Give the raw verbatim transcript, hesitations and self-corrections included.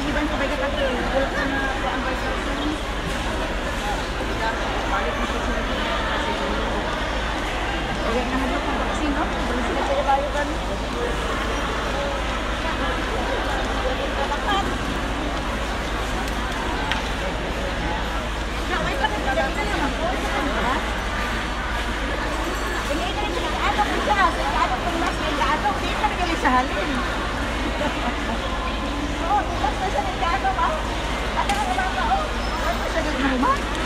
Pagiban ko ba kapag wala ka na ang vaccine? Balik mo sa kasi Huwag na hanap ng vaccine, no? Balik sila sa ibayo ka, no? Naway pa rin pala ka naman po. Hindi ka rin nag-aadok ko siya. Sa nag-aadok ko mas may nag-aadok. Hindi ka rin sa halin. Oo, bukas na siya nag-aadok, ah. Ano ka naman ba, oh? Ano siya nag-aadok?